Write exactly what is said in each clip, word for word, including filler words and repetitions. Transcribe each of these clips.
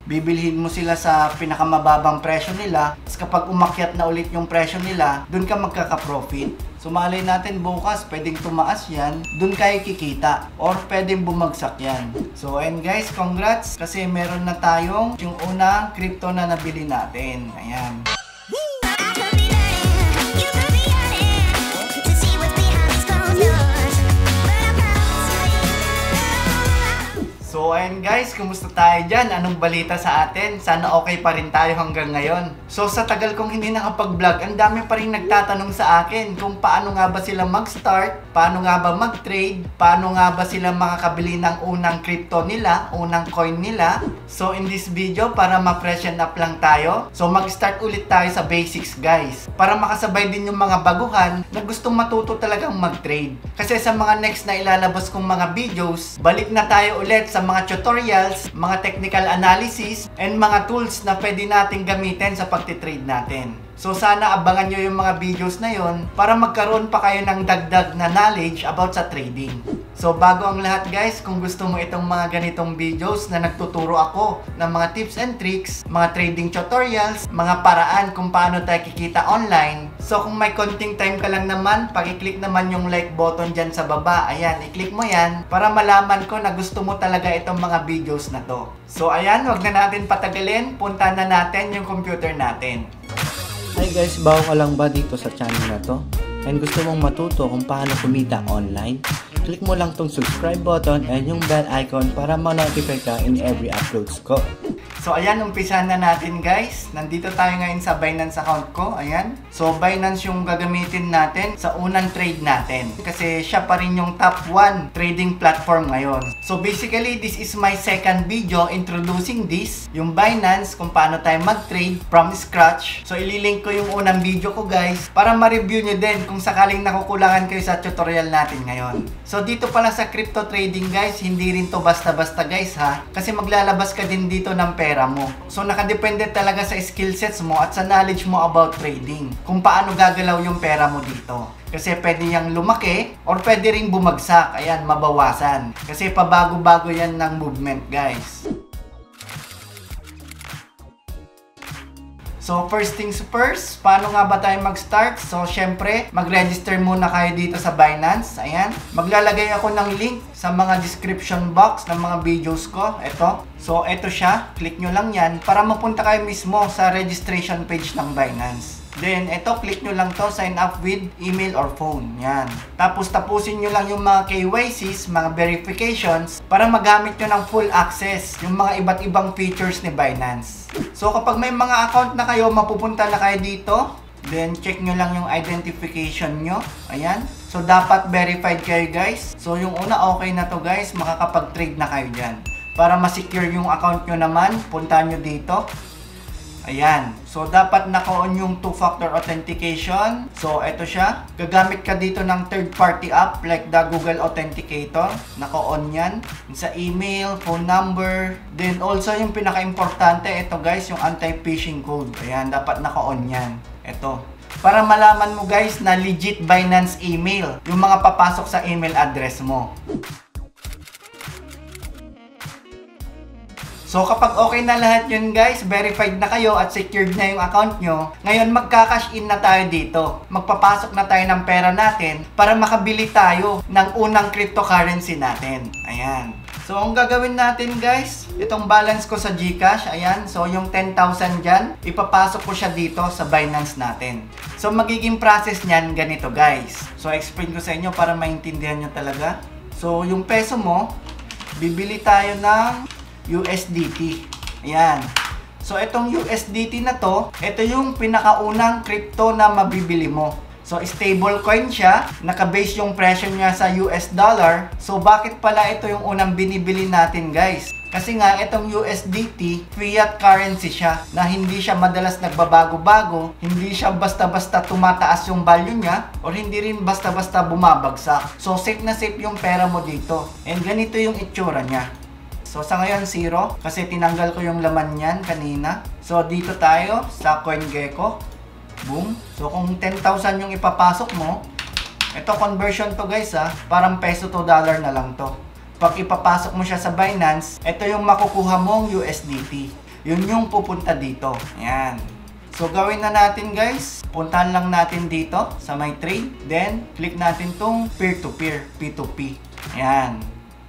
bibilhin mo sila sa pinakamababang presyo nila. Tapos kapag umakyat na ulit yung presyo nila, dun ka magkaka-profit. So malay natin bukas, pwedeng tumaas yan, dun kayo kikita. Or pwedeng bumagsak yan. So and guys, congrats kasi meron na tayong yung unang crypto na nabili natin. Ayan. So ayun guys, kumusta tayo dyan? Anong balita sa atin? Sana okay pa rin tayo hanggang ngayon. So sa tagal kong hindi nakapag-vlog, ang dami pa rin nagtatanong sa akin kung paano nga ba sila mag-start, paano nga ba mag-trade, paano nga ba sila makakabili ng unang crypto nila, unang coin nila. So in this video, para ma-freshen up lang tayo, so mag-start ulit tayo sa basics guys. Para makasabay din yung mga baguhan na gustong matuto talagang mag-trade. Kasi sa mga next na ilalabas kong mga videos, balik na tayo ulit sa mga tutorials, mga technical analysis, and mga tools na pwede natin gamitin sa pagtitrade natin. So sana abangan nyo yung mga videos na yon para magkaroon pa kayo ng dagdag na knowledge about sa trading. So bago ang lahat guys, kung gusto mo itong mga ganitong videos na nagtuturo ako ng mga tips and tricks, mga trading tutorials, mga paraan kung paano tayo kikita online. So kung may konting time ka lang naman, pag-i-click naman yung like button dyan sa baba. Ayan, i-click mo yan para malaman ko na gusto mo talaga itong mga videos na to. So ayan, wag na natin patagalin, punta na natin yung computer natin. Hi guys, bago ka lang ba dito sa channel na to? And gusto mong matuto kung paano kumita online? Click mo lang tong subscribe button and yung bell icon para ma-notify ka in every uploads ko. So ayan, umpisahan na natin guys. Nandito tayo ngayon sa Binance account ko. Ayan. So Binance yung gagamitin natin sa unang trade natin. Kasi siya pa rin yung top one trading platform ngayon. So basically, this is my second video introducing this. Yung Binance, kung paano tayo mag-trade from scratch. So ililink ko yung unang video ko guys para ma-review nyo din kung sakaling nakukulangan kayo sa tutorial natin ngayon. So dito pala sa crypto trading guys, hindi rin to basta-basta guys ha. Kasi maglalabas ka din dito ng pera mo. So nakadepende talaga sa skill sets mo at sa knowledge mo about trading. Kung paano gagalaw yung pera mo dito. Kasi pwede yang lumaki or pwede ring bumagsak. Ayan, mabawasan. Kasi pabago-bago yan ng movement guys. So first things first, paano nga ba tayo mag-start? So syempre, mag-register muna kayo dito sa Binance. Ayan. Maglalagay ako ng link sa mga description box ng mga videos ko. Ito. So ito siya. Click nyo lang yan para mapunta kayo mismo sa registration page ng Binance. Then, ito, click nyo lang to, sign up with email or phone. Yan. Tapos, tapusin nyo lang yung mga K Y Cs, mga verifications, para magamit nyo ng full access yung mga iba't ibang features ni Binance. So, kapag may mga account na kayo, mapupunta na kayo dito. Then, check nyo lang yung identification nyo. Ayan. So, dapat verified kayo, guys. So, yung una, okay na to, guys. Makakapag-trade na kayo dyan. Para ma-secure yung account nyo naman, punta nyo dito. Ayan. So, dapat naka-on yung two-factor authentication. So, ito siya. Gagamit ka dito ng third-party app like the Google Authenticator. Naka-on yan. Sa email, phone number. Then, also yung pinaka-importante, ito guys, yung anti-phishing code. Ayan, dapat naka-on yan. Ito. Para malaman mo guys na legit Binance email. Yung mga papasok sa email address mo. So kapag okay na lahat yun guys, verified na kayo at secured na yung account nyo, ngayon magka-cash in na tayo dito. Magpapasok na tayo ng pera natin para makabili tayo ng unang cryptocurrency natin. Ayan. So ang gagawin natin guys, itong balance ko sa GCash, ayan. So yung ten thousand dyan, ipapasok ko siya dito sa Binance natin. So magiging process niyan ganito guys. So explain ko sa inyo para maintindihan nyo talaga. So yung peso mo, bibili tayo ng U S D T. Ayan. So, itong U S D T na to, ito yung pinakaunang crypto na mabibili mo. So, stable coin siya. Naka-base yung presyo niya sa U S dollar. So, bakit pala ito yung unang binibili natin, guys? Kasi nga, itong U S D T, fiat currency siya. Na hindi siya madalas nagbabago-bago. Hindi siya basta-basta tumataas yung value niya. Or hindi rin basta-basta bumabagsak. So, safe na safe yung pera mo dito. And ganito yung itsura niya. So, sa ngayon, zero. Kasi tinanggal ko yung laman niyan kanina. So, dito tayo sa CoinGecko. Boom. So, kung ten thousand yung ipapasok mo, ito conversion to guys ha. Parang peso to dollar na lang to. Pag ipapasok mo siya sa Binance, ito yung makukuha mong U S D T. yun yung pupunta dito. Ayan. So, gawin na natin guys. Puntahan lang natin dito sa my trade. Then, click natin tong peer-to-peer, P two P. Ayan.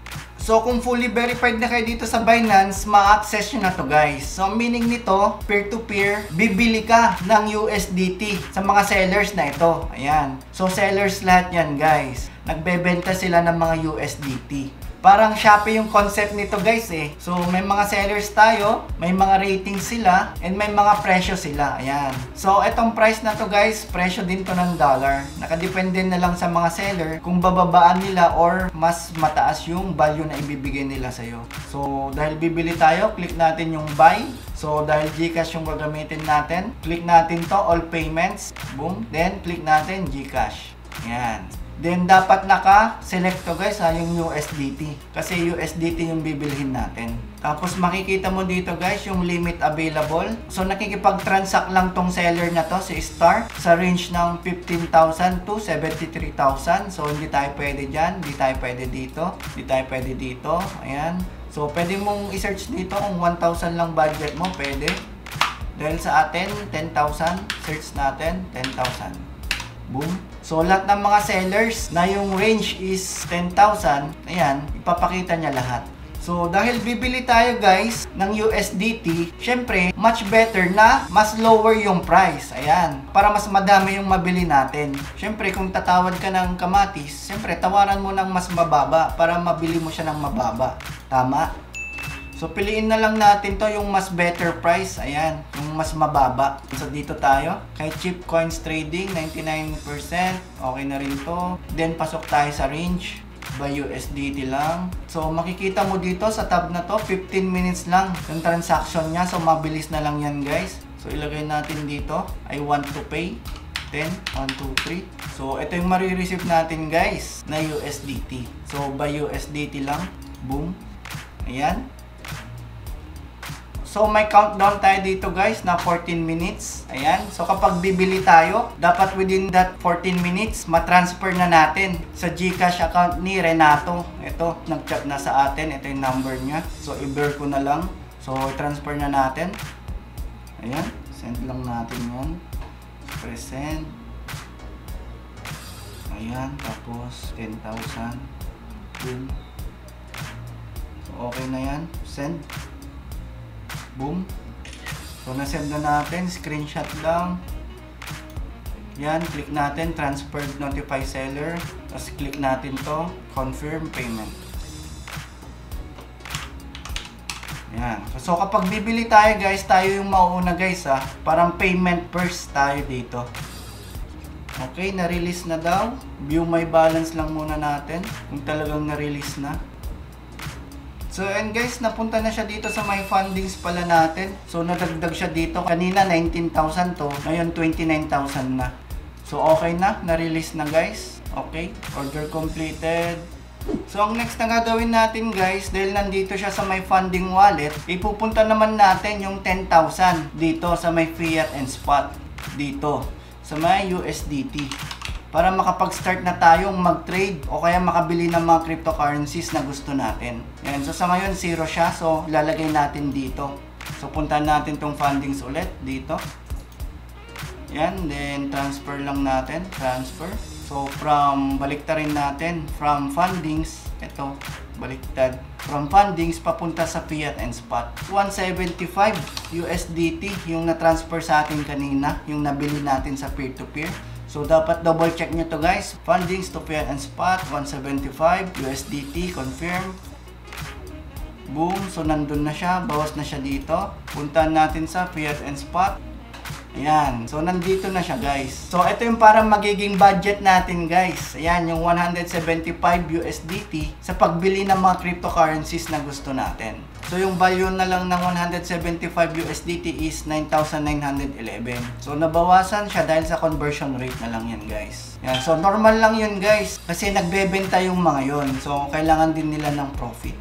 So, kung fully verified na kayo dito sa Binance, ma-access nyo na to guys. So, meaning nito, peer-to-peer, bibili ka ng U S D T sa mga sellers na ito. Ayan. So, sellers lahat yan guys. Nagbebenta sila ng mga U S D T. Parang Shopee yung concept nito guys eh. So may mga sellers tayo, may mga ratings sila, and may mga presyo sila. Ayan. So itong price na to guys, presyo din to ng dollar. Nakadepende na lang sa mga seller kung bababaan nila or mas mataas yung value na ibibigay nila sa'yo. So dahil bibili tayo, click natin yung buy. So dahil GCash yung gagamitin natin, click natin to all payments. Boom. Then click natin GCash. Ayan. Then, dapat naka-select to guys ha, yung U S D T. Kasi U S D T yung bibilhin natin. Tapos, makikita mo dito guys, yung limit available. So, nakikipag-transact lang tong seller na to, si Star, sa range ng fifteen thousand to seventy-three thousand. So, hindi tayo pwede dyan. Hindi tayo pwede dito. Hindi tayo pwede dito. Ayan. So, pwede mong i-search dito kung one thousand lang budget mo. Pwede. Dahil sa atin, ten thousand. Search natin, ten thousand. Boom. So, lahat ng mga sellers na yung range is ten thousand, ayan, ipapakita niya lahat. So, dahil bibili tayo guys ng U S D T, syempre, much better na mas lower yung price. Ayan, para mas madami yung mabili natin. Syempre, kung tatawad ka ng kamatis, syempre, tawaran mo ng mas mababa para mabili mo siya ng mababa. Tama? So, piliin na lang natin to yung mas better price. Ayan, yung mas mababa. So, dito tayo. Kay Cheap Coins Trading, ninety-nine percent. Okay na rin to. Then, pasok tayo sa range. By U S D T lang. So, makikita mo dito sa tab na to, fifteen minutes lang yung transaction niya. So, mabilis na lang yan, guys. So, ilagay natin dito. I want to pay. ten, one, two, three. So, ito yung marireceive natin, guys, na U S D T. So, by U S D T lang. Boom. Ayan. So, may countdown tayo dito guys na fourteen minutes. Ayan. So, kapag bibili tayo, dapat within that fourteen minutes, matransfer na natin sa GCash account ni Renato. Ito, nag-chat na sa atin. Ito yung number niya. So, i-bear ko na lang. So, transfer na natin. Ayan. Send lang natin yan. Press send. Ayan. Tapos, ten thousand. Boom. So, okay na yan. Send. Boom. So, na-send na natin. Screenshot lang. Yan. Click natin. Transfer notify seller. Tapos, click natin to. Confirm payment. Yan. So, kapag bibili tayo guys, tayo yung mauuna guys ha. Parang payment first tayo dito. Okay. Na-release na daw. View my balance lang muna natin. Kung talagang na-release na. So, and guys, napunta na siya dito sa my fundings pala natin. So, nadagdag siya dito. Kanina, nineteen thousand to. Ngayon, twenty-nine thousand na. So, okay na. Na-release na, guys. Okay. Order completed. So, ang next na gagawin natin, guys, dahil nandito siya sa my funding wallet, ipupunta naman natin yung ten thousand dito sa my fiat and spot. Dito. Sa my U S D T. Para makapag-start na tayong mag-trade o kaya makabili ng mga cryptocurrencies na gusto natin. Yan. So, sa ngayon, zero siya. So, lalagay natin dito. So, puntahan natin tong fundings ulit dito. Yan. Then, transfer lang natin. Transfer. So, from, baliktarin natin. From fundings, ito, baliktad. From fundings, papunta sa fiat and spot. one seventy-five U S D T yung na-transfer sa atin kanina. Yung nabili natin sa peer-to-peer. So, dapat double check nyo to guys. Fundings to fiat and spot, one seventy-five U S D T, confirm. Boom. So, nandun na siya. Bawas na siya dito. Puntahan natin sa fiat and spot. Ayan. So, nandito na siya guys. So, ito yung parang magiging budget natin guys. Ayan, yung one seventy-five U S D T sa pagbili ng mga cryptocurrencies na gusto natin. So, yung value na lang ng one seventy-five U S D T is nine thousand nine hundred eleven. So, nabawasan siya dahil sa conversion rate na lang yan guys. Yan. So, normal lang yun guys. Kasi nagbebenta yung mga yun. So, kailangan din nila ng profit.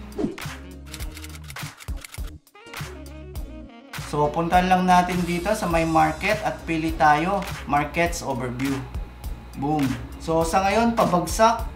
So, puntahan lang natin dito sa my market at pili tayo. Markets overview. Boom. So, sa ngayon, pabagsak.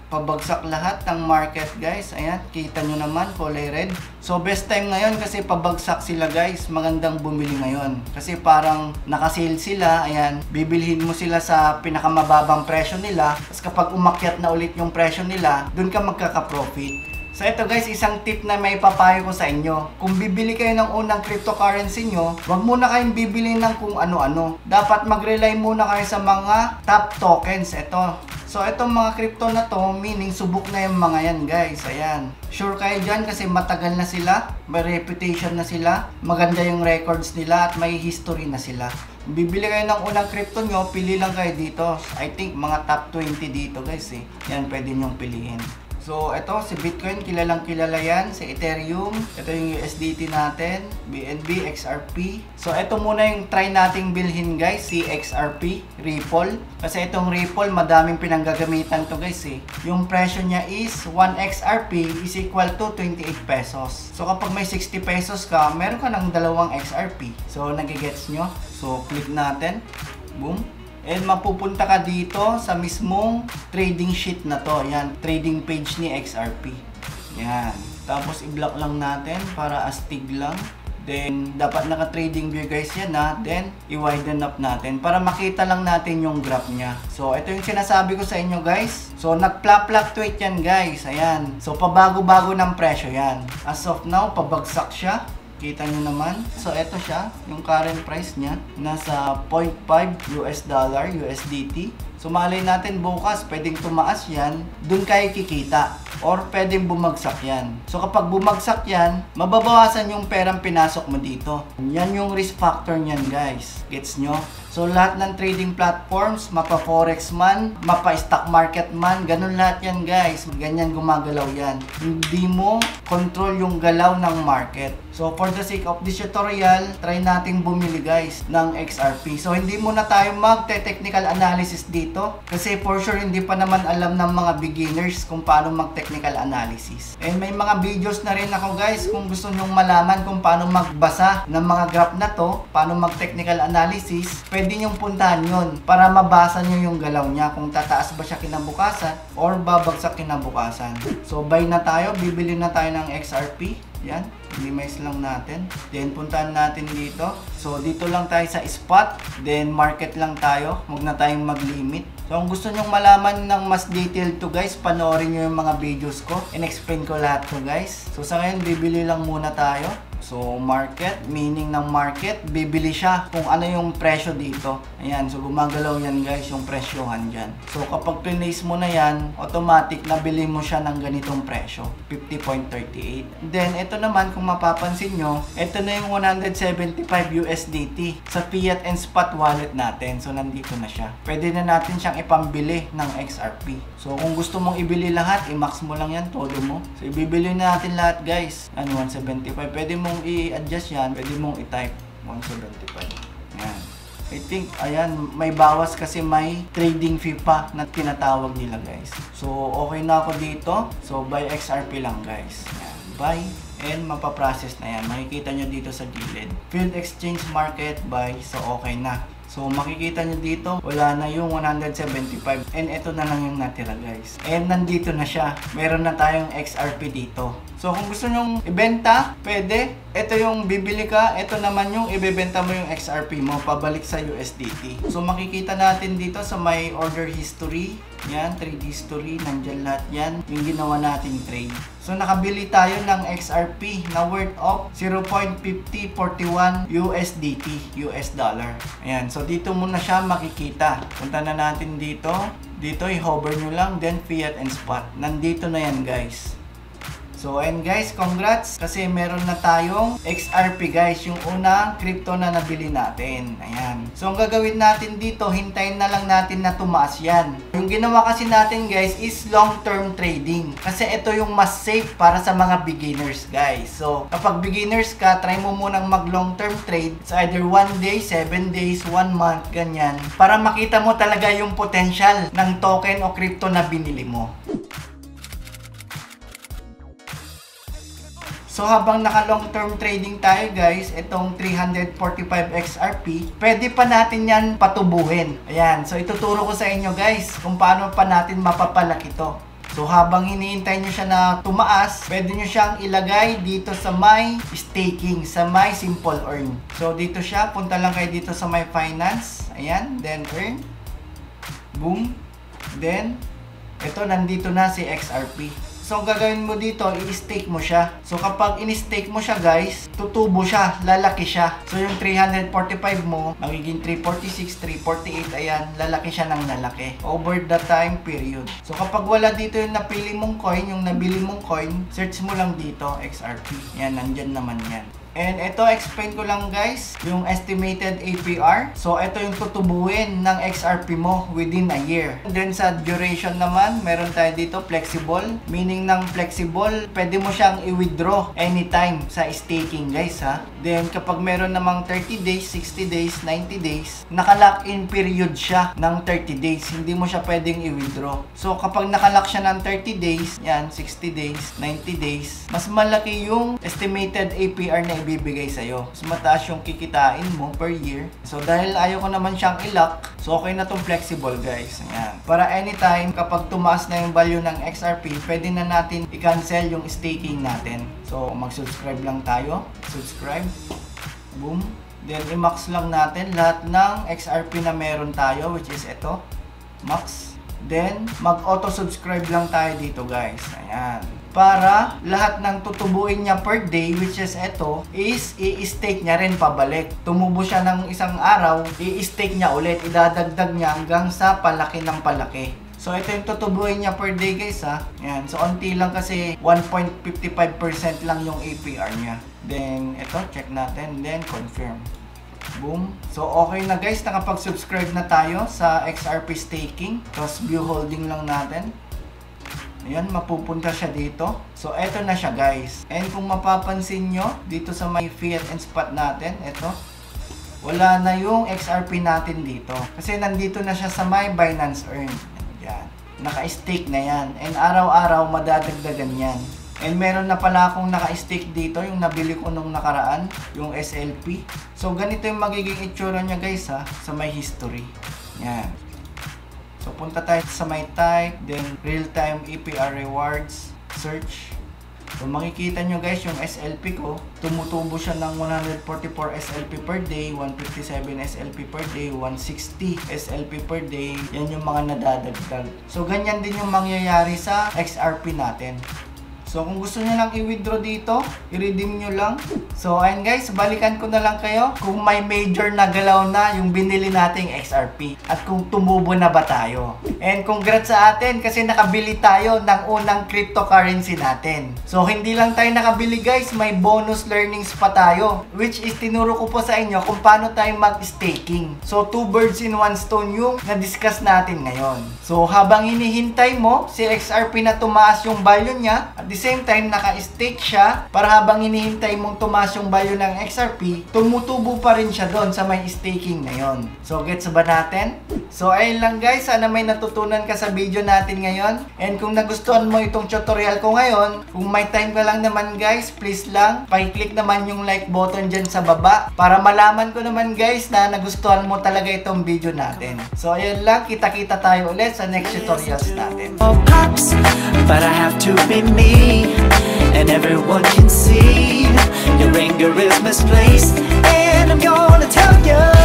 pabagsak lahat ng market guys. Ayan, kita nyo naman, kulay red. So best time ngayon kasi pabagsak sila guys. Magandang bumili ngayon. Kasi parang nakasale sila. Ayan, bibilhin mo sila sa pinakamababang presyo nila. Tapos kapag umakyat na ulit yung presyo nila, dun ka magkaka-profit. So ito guys, isang tip na may papayo ko sa inyo. Kung bibili kayo ng unang cryptocurrency nyo, wag muna kayong bibili ng kung ano-ano. Dapat mag-rely muna kayo sa mga top tokens. Ito. So itong mga crypto na to, meaning subok na yung mga yan guys. Ayan. Sure kayo dyan kasi matagal na sila, may reputation na sila, maganda yung records nila at may history na sila. Bibili kayo ng unang crypto nyo, pili lang kayo dito. I think mga top twenty dito guys eh. Yan, pwede nyong piliin. So, ito, si Bitcoin, kilalang kilala yan. Si Ethereum, ito yung U S D T natin, B N B, X R P. So, ito muna yung try nating bilhin guys, si X R P, Ripple. Kasi itong Ripple, madaming pinanggagamitan to guys eh. Yung presyo niya is, one X R P is equal to twenty-eight pesos. So, kapag may sixty pesos ka, meron ka ng dalawang X R P. So, nagigets nyo? So, click natin. Boom. And mapupunta ka dito sa mismong trading sheet na to. Yan, trading page ni X R P. Yan. Tapos i-block lang natin para astig lang. Then, dapat naka-trading view guys yan ha. Then, i-widen up natin para makita lang natin yung graph niya. So, ito yung sinasabi ko sa inyo guys. So, nag-fluctuate yan guys. Ayan. So, pabago-bago ng presyo yan. As of now, pabagsak siya. Kita nyo naman. So, ito siya. Yung current price niya. Nasa zero point five U S dollar, U S D T. So, malay natin bukas, pwedeng tumaas yan. Dun kayo kikita. Or pwedeng bumagsak yan. So, kapag bumagsak yan, mababawasan yung perang pinasok mo dito. Yan yung risk factor niyan guys. Gets nyo? So, lahat ng trading platforms, mapa-forex man, mapa-stock market man, ganun lahat yan guys. Ganyan gumagalaw yan. Hindi mo control yung galaw ng market. So, for the sake of this tutorial, try nating bumili guys ng X R P. So, hindi muna tayo mag-technical analysis dito. Kasi for sure, hindi pa naman alam ng mga beginners kung paano mag-technical analysis. And may mga videos na rin ako guys kung gusto nyong malaman kung paano magbasa ng mga graph na to, paano mag-technical analysis, pwede nyong puntahan yun para mabasa nyo yung galaw niya kung tataas ba siya kinabukasan or babagsak kinabukasan. So, buy na tayo, bibili na tayo ng X R P. Yan, minimize lang natin. Then, puntahan natin dito. So, dito lang tayo sa spot. Then, market lang tayo. Huwag na tayong mag-limit. So, kung gusto nyong malaman ng mas detailed to guys, panoorin nyo yung mga videos ko. In-explain ko lahat to guys. So, sa ngayon, bibili lang muna tayo. So, market, meaning ng market, bibili siya kung ano yung presyo dito. Ayan, so gumagalaw yan guys, yung presyohan dyan. So, kapag place mo na yan, automatic nabili mo siya ng ganitong presyo, fifty point three eight. Then, ito naman, kung mapapansin nyo, ito na yung one hundred seventy-five U S D T sa fiat and spot wallet natin. So, nandito na siya. Pwede na natin siyang ipambili ng X R P. So, kung gusto mong ibili lahat, i-max mo lang yan, todo mo. So, ibibili na natin lahat guys. Ano, one seventy-five. Pwede mong i-adjust yan, pwede mong i-type one seventy-five. Ayan. I think, ayan, may bawas kasi may trading fee pa na tinatawag nila guys. So, okay na ako dito. So, buy X R P lang guys. Ayan. Buy and mapaprocess na yan. Makikita nyo dito sa gilid. Field Exchange Market, buy. So, okay na. So, makikita nyo dito, wala na yung one hundred seventy-five. And ito na lang yung natira guys. And nandito na siya. Meron na tayong X R P dito. So, kung gusto nyong ibenta, pwede. Ito yung bibili ka. Ito naman yung ibebenta mo yung X R P mo pabalik sa U S D T. So, makikita natin dito sa may order history. Yan, trade history. Nandyan lahat yan. Yung ginawa nating trade. So, nakabili tayo ng X R P na worth of zero point five zero four one U S D T, U S dollar. Ayan. So, dito muna siya makikita. Punta na natin dito. Dito, i-hover nyo lang. Then, fiat and spot. Nandito na yan, guys. So, and guys, congrats kasi meron na tayong X R P guys, yung unang crypto na nabili natin. Ayan. So, ang gagawin natin dito, hintayin na lang natin na tumaas yan. Yung ginawa kasi natin guys is long-term trading. Kasi ito yung mas safe para sa mga beginners guys. So, kapag beginners ka, try mo munang mag-long-term trade sa either one day, seven days, one month, ganyan. Para makita mo talaga yung potential ng token o crypto na binili mo. So, habang naka long-term trading tayo guys, itong three hundred forty-five X R P, pwede pa natin yan patubuhin. Ayan, so ituturo ko sa inyo guys kung paano pa natin mapapalaki to. So habang hinihintay nyo siya na tumaas, pwede nyo siyang ilagay dito sa my staking, sa my simple earn. So dito siya, punta lang kayo dito sa my finance. Ayan, then earn. Boom. Then, ito nandito na si X R P. So, ang gagawin mo dito, i-stake mo siya. So, kapag in-stake mo siya, guys, tutubo siya, lalaki siya. So, yung three hundred forty-five mo, magiging three forty-six, three forty-eight, ayan, lalaki siya ng lalaki. Over the time period. So, kapag wala dito yung napili mong coin, yung nabili mong coin, search mo lang dito, X R P. Yan, nandyan naman yan. And ito, explain ko lang guys, yung estimated A P R. So, ito yung tutubuin ng X R P mo within a year. And then sa duration naman, meron tayo dito flexible. Meaning ng flexible, pwede mo siyang i-withdraw anytime sa staking guys ha. Then kapag meron namang thirty days, sixty days, ninety days, naka-lock in period siya ng thirty days. Hindi mo siya pwedeng i-withdraw. So, kapag naka-lock siya ng thirty days, yan, sixty days, ninety days, mas malaki yung estimated A P R na ibibigay sa'yo. Mas mataas yung kikitain mo per year. So, dahil ayaw ko naman siyang i-lock, so okay na tong flexible guys. Ayan. Para anytime, kapag tumaas na yung value ng X R P, pwede na natin i-cancel yung staking natin. So, mag-subscribe lang tayo. Subscribe. Boom. Then, i-max lang natin lahat ng X R P na meron tayo, which is ito. Max. Then, mag-auto-subscribe lang tayo dito guys. Ayan. Para lahat ng tutubuin niya per day, which is ito, is i-stake niya rin pabalik. Tumubo siya ng isang araw, i-stake niya ulit, idadagdag niya hanggang sa palaki ng palaki. So, ito yung tutubuin niya per day guys ha. Yan. So, onti lang kasi one point five five percent lang yung A P R niya. Then, ito, check natin. Then, confirm. Boom. So, okay na guys. Nakapag-subscribe na tayo sa X R P staking. Tapos, view holding lang natin. Ayan, mapupunta siya dito. So, eto na siya guys. And kung mapapansin nyo, dito sa may fiat and spot natin, eto, wala na yung X R P natin dito. Kasi nandito na siya sa my Binance Earn. Ayan. Naka-stake na yan. And araw-araw, madadagdagan yan. And meron na pala akong naka-stake dito, yung nabili ko nung nakaraan, yung S L P. So, ganito yung magiging itsura niya guys ha, sa my history. Ayan. So, punta tayo sa my type, then real-time A P R rewards, search. So, makikita nyo guys yung S L P ko, tumutubo siya ng one hundred forty-four S L P per day, one hundred fifty-seven S L P per day, one hundred sixty S L P per day. Yan yung mga nadadagdag. So, ganyan din yung mangyayari sa X R P natin. So, kung gusto nyo lang i-withdraw dito, i-redeem nyo lang. So, ayun guys, balikan ko na lang kayo kung may major na galaw na yung binili nating X R P at kung tumubo na ba tayo. And congrats sa atin kasi nakabili tayo ng unang cryptocurrency natin. So, hindi lang tayo nakabili guys, may bonus learnings pa tayo, which is tinuro ko po sa inyo kung paano tayo mag-staking. So, two birds in one stone yung na-discuss natin ngayon. So, habang hinihintay mo si X R P na tumaas yung value niya, at the same time, naka-stake siya para habang hinihintay mong tumaas yung value ng X R P, tumutubo pa rin siya doon sa may staking na yon. So, gets ba natin? So, ayun lang guys. Sana may natutunan ka sa video natin ngayon. And kung nagustuhan mo itong tutorial ko ngayon, kung may time ka lang naman guys, please lang, pakiclick naman yung like button dyan sa baba para malaman ko naman guys na nagustuhan mo talaga itong video natin. So, ayun lang. Kita-kita tayo ulit sa next tutorials natin. But I have to be me, and everyone can see your anger is misplaced, and I'm gonna tell you.